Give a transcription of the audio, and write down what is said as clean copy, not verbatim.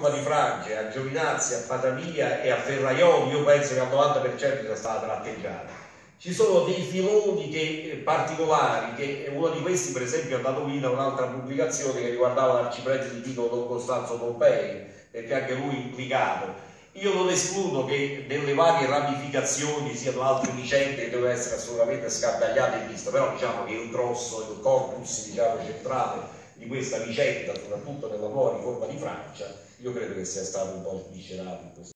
riforma di Francia, a Giovinazzi, a Patamia e a Ferraioli, io penso che al 90% sia stata tratteggiata. Ci sono dei filoni particolari, che uno di questi per esempio ha dato vita a un'altra pubblicazione che riguardava l'arciprete di Tito Don Costanzo Pompei, perché anche lui implicato. Io non escludo che nelle varie ramificazioni siano altre vicende che devono essere assolutamente scartagliate e viste, però diciamo che il grosso, il corpus diciamo, centrale di questa vicenda, soprattutto nella nuova riforma di Francia, io credo che sia stato un po' sviscerato in questo.